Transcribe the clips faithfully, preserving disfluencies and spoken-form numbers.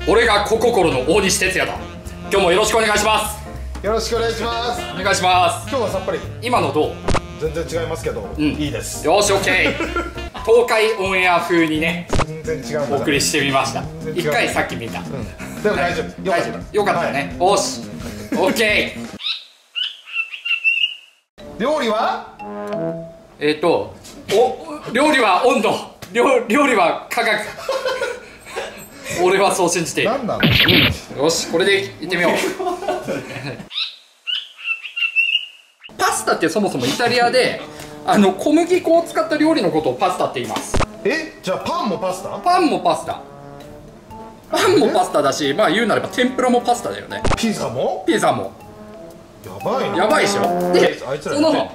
俺がコココロの大西哲也だ。今日もよろしくお願いします。 よろしくお願いします。 お願いします。 今日はさっぱり。 今のどう？ 全然違いますけど、うん、いいです。 よし、オッケー。東海オンエア風にね、 全然違う。 お送りしてみました。一回さっき見た。うん、 でも大丈夫。 大丈夫。よかったよね。よし、オッケー。料理は？ えっと、お、料理は温度。料料理は科学。俺はそう信じている。 何なの？ よし、これでいってみよう。パスタってそもそもイタリアであの小麦粉を使った料理のことをパスタって言います。 え、じゃあパンもパスタ？ パンもパスタ。パンもパスタだし、まあ言うなれば天ぷらもパスタだよね。 ピザも？ ピザも。 やばいね。 やばいでしょ。で、その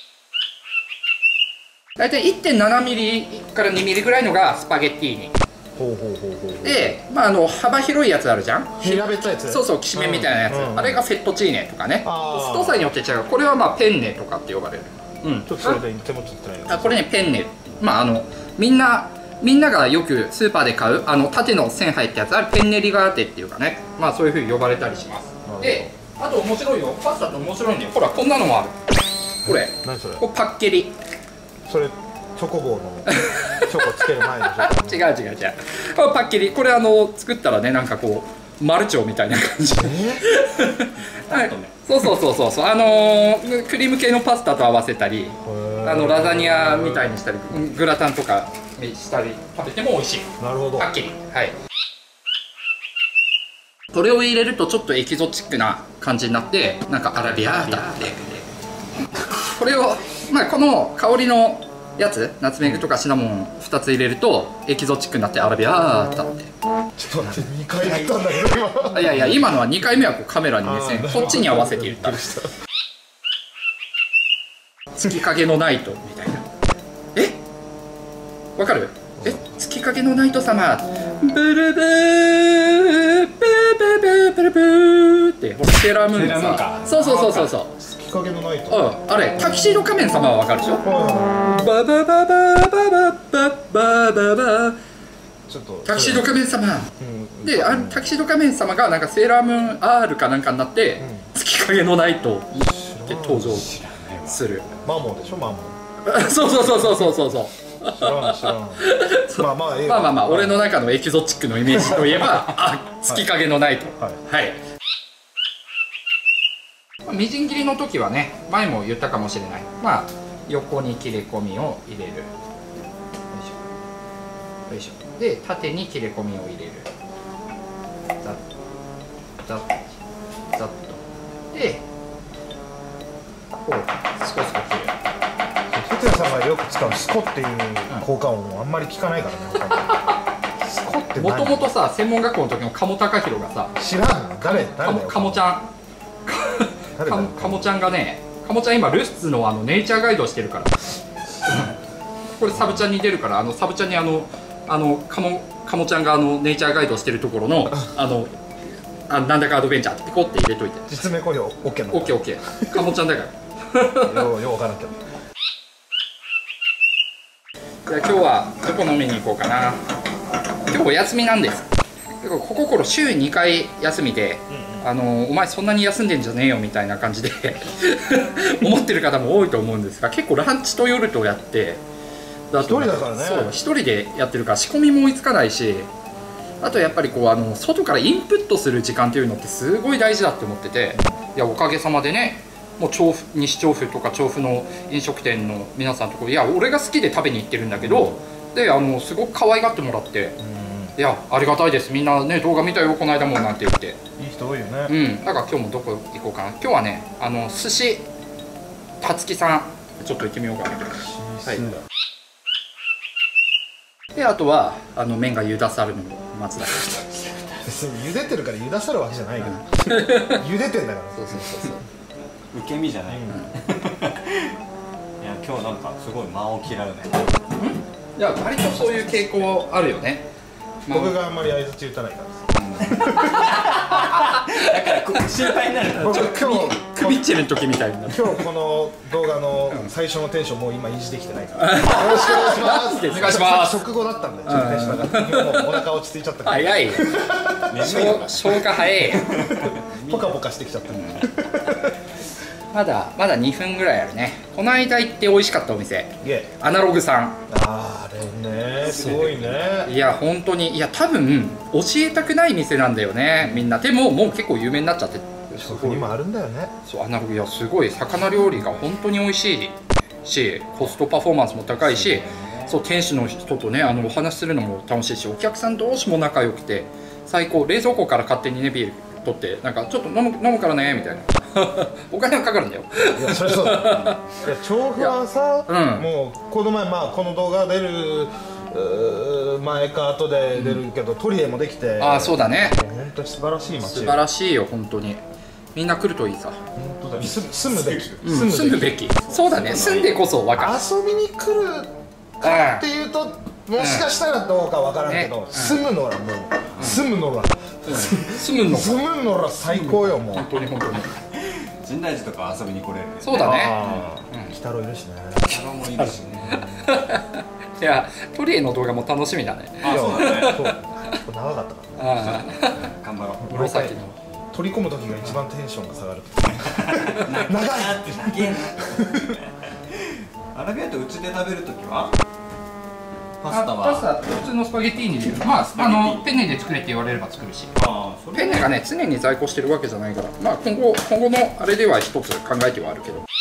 大体 いってんななミリからにミリぐらいのがスパゲッティーニ。 ほうほうほうほう。 で、まああの幅広いやつあるじゃん。 平べったいやつ。 そうそう、きしめんみたいなやつ、うんうん、あれがフェットチーネとかね。太さによって違う。これはまあペンネとかって呼ばれる。うん。ちょっとそれで手もちょっとない。あ、これねペンネ。まああのみんなみんながよくスーパーで買うあの縦の線入ったやつ、あれペンネリガーテっていうかね。まあそういうふうに呼ばれたりします。で、あと面白いよ。パスタって面白いんだよ。ほらこんなのもある。これ。何それ？これパッケリ。それ。 チョコボーのチョコつける前の違う違う違う。これパッケリ。これあの作ったらね、なんかこうマルチョウみたいな感じで、はい、そうそうそうそうそう、あのー、クリーム系のパスタと合わせたり、あのラザニアみたいにしたり、グラタンとかにしたり食べても美味しい。 なるほど。 パッケリ。はい。これを入れるとちょっとエキゾチックな感じになって、なんかアラビアータって。これをまあこの香りのやつ、ナツメグとかシナモンふたつ入れるとエキゾチックになってアラビアータって。 ちょっと待って、にかい言ったんだけど今。 いやいや、今のはにかいめはこうカメラに目線こっちに合わせて言った。月影のナイトみたいな。え、わかる？え、月影のナイト様ブルブーブーブーブーブルブーってセーラームーンのさ、そうそうそうそうそう、 月影のナイト。 うん、あれタキシード仮面様はわかるでしょ。ババババババババババ、ちょっとタキシード仮面様で、あのタキシード仮面様がなんかセーラームーン アール かなんかになって月影のナイトって登場する。 マモでしょ、マモ。 そうそうそうそうそうそうそう。 知らん知らん。まあまあまあまあまあ、俺の中のエキゾチックのイメージといえば、あ、月影のナイト。はい。みじん切りの時はね、前も言ったかもしれない。まあ横に切れ込みを入れる。よいしょ。よいしょ。で縦に切れ込みを入れる。ざっざっざっと。で、こう少しこう切る。 哲也さんがよく使うスコっていう効果音をあんまり聞かないからね。スコって何？ もともとさ、専門学校の時の鴨貴弘がさ、 知らんの？誰？誰だよ？ 鴨ちゃん。カモちゃんがね、カモちゃん今ルスツのあのネイチャーガイドをしてるから。これサブちゃんに出るから、あのサブちゃんにあのあのカモカモちゃんがあのネイチャーガイドをしてるところのあのあなんだかアドベンチャーってピコって入れといて。 実名公表 オーケー なの？ オーケーオーケー。カモちゃんだから。 ようようわからんけど。 じゃあ今日はどこ飲みに行こうかな。今日お休みなんです。ここころ週にかい休みで、あのお前そんなに休んでんじゃねえよみたいな感じで思ってる方も多いと思うんですが、結構ランチと夜とやって、 一人だからね。 そう、一人でやってるから仕込みも追いつかないし、あとやっぱりこうあの外からインプットする時間っていうのってすごい大事だって思ってて、いやおかげさまでね、もう調布西調布とか調布の飲食店の皆さんとこ、いや俺が好きで食べに行ってるんだけど、であのすごく可愛がってもらって。いや、ありがたいです。みんなね、動画見たよ、この間もなんて言って。 いい人多いよね。うん、 だから今日もどこ行こうかな。今日はね、あの寿司たつきさん、ちょっと行ってみようかな。はい。で、あとはあの麺がゆださるのも松田。 別に茹でてるからゆださるわけじゃないから。茹でてんだから。 そうそうそうそう。 受け身じゃない。いや、今日なんかすごい間を嫌うね。 うん？いや、割とそういう傾向あるよね。 僕があんまり相づち打たないからです。 だから心配になる。 僕今日クビッチェルの時みたいになる。 今日この動画の最初のテンションもう今維持できてないからよろしくお願いしますお願いします。 食後だったんでちょっとテンション上がって今もうお腹落ち着いちゃったから早い消化早いポカポカしてきちゃったまだまだにふんぐらいあるね。この間行って美味しかったお店、アナログさん。 あれねすごいね。 いや本当に、いや多分教えたくない店なんだよねみんな。でももう結構有名になっちゃって、 食にもあるんだよね。 そうアナログ、いやすごい魚料理が本当に美味しいし、コストパフォーマンスも高いし、そう店主の人とねあのお話しするのも楽しいし、お客さん同士も仲良くて最高。冷蔵庫から勝手にねビール取ってなんかちょっと飲む飲むからねみたいなお金がかかるんだよ。 いやそれそうだいや調布はさ、うん、もうこの前まあこの動画出る前か後で出るけど、うん、トリエもできて、 ああそうだね、 本当に素晴らしい街。 素晴らしいよ本当に。みんな来るといいさ。 本当だ。住むべき、 うん、住むべき。そうだね、住んでこそ分かる。 遊びに来るかっていうともしかしたらどうか分からんけど、うん、住むのらもう、うん、住むのら住むの住むのら最高よ。もう本当に本当に深大寺とか遊びに来れる。 そうだね。 鬼太郎いるしね。 鬼太郎もいるしね。 いやトリエの動画も楽しみだね。 あそうだね。 そう長かったから頑張ろう。 紫の取り込む時が一番テンションが下がる。長いって長い。 アラビアータうちで食べる時はパスタはパスタ普通のスパゲッティーニで、まああのペンネで作れって言われれば作るし、ペンネがね常に在庫してるわけじゃないから、まあ今後今後のあれでは一つ考えてはあるけど。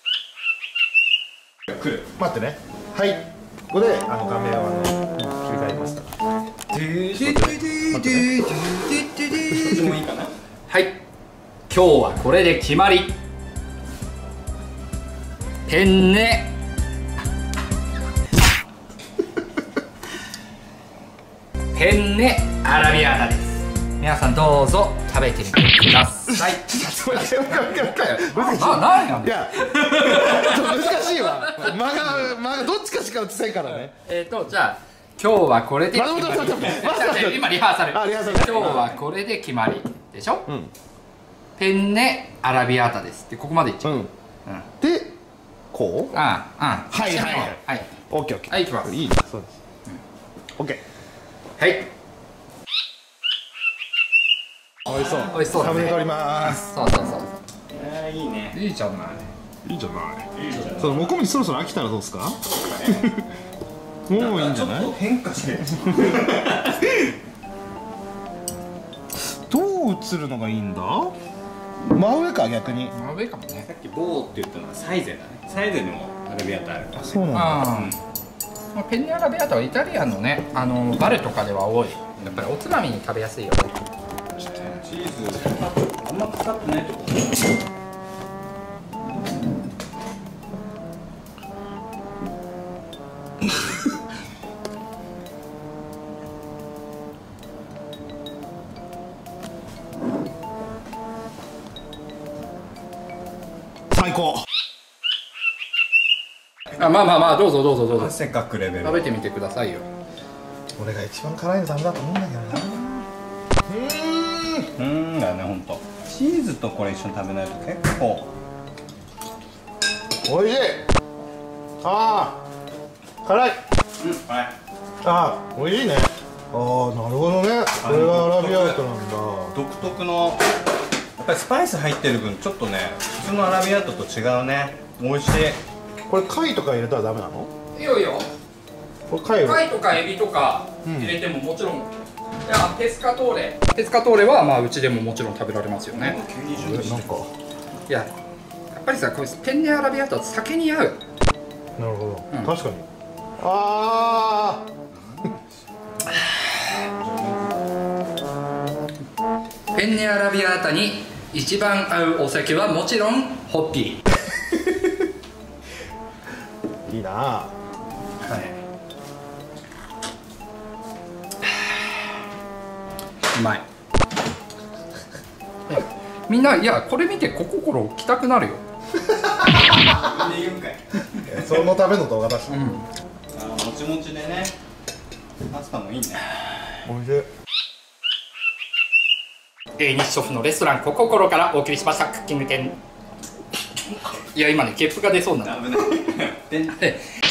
来る。待ってね。はい。ここであの画面をあの切り替えますから。 もいいかな。 はい。今日はこれで決まり。ペンネ。ペンネアラビアータです。皆さんどうぞ食べてみてください。あ、なんや。 いや、難しいわ。間が間がどっちかしか映せんからね。 えっとじゃあ今日はこれで決まり。今リハーサル。 あ、リハーサル。 今日はこれで決まりでしょ。ペンネアラビアータですってここまでいっちゃう。 で、こう。 ああ、 はいはいはい。オッケーオッケー。 はい、いきます。 いい。そうです。オッケー。 はい。 美味しそう。 美味しそう。 食べております。 そうそうそう。 えー、いいね。 いいじゃない。 いいじゃない。そのもこみちそろそろ飽きたらどうですか？もういいんじゃない？ 変化してる。 どう映るのがいいんだ？真上か逆に。 真上かもね。 さっきボーって言ったのはサイゼだね。サイゼにもアラビアータあるから。 そうなんだ。 ペンネアラビアータはイタリアンのね、あのバルとかでは多い。やっぱりおつまみに食べやすいよね。 チーズあんま使ってないとこ。 最高。 あ、まあまあまあどうぞどうぞどうぞ。 せっかくレベル。 食べてみてくださいよ。 俺が一番辛いのダメだと思うんだけどな。 うーんだよね、ほんと。チーズとこれ一緒に食べないと結構おいしい。ああ辛い。 うん辛い。 ああおいしいね。ああなるほどね。これがアラビアータなんだ。 独特のやっぱりスパイス入ってる分ちょっとね普通のアラビアータと違うね。美味しい。 これ貝とか入れたらダメなの？ いいよいいよ。 これ貝貝とかエビとか入れてももちろん、うん、いやペスカトーレペスカトーレはまあうちでももちろん食べられますよね。 なんかいややっぱりさこれペンネアラビアータは酒に合う。 なるほど、うん、確かに。ああペンネアラビアータに一番合うお酒はもちろんホッピーいいなあ。 はい、うまい。みんないやこれ見て小心来たくなるよ。 そのための動画だし、うん、 あもちもちでねパスタもいいね。 おいしい。 えー、日ショフのレストラン小心からお送りしましたクッキング店いや今ねゲップが出そうになる。 危ない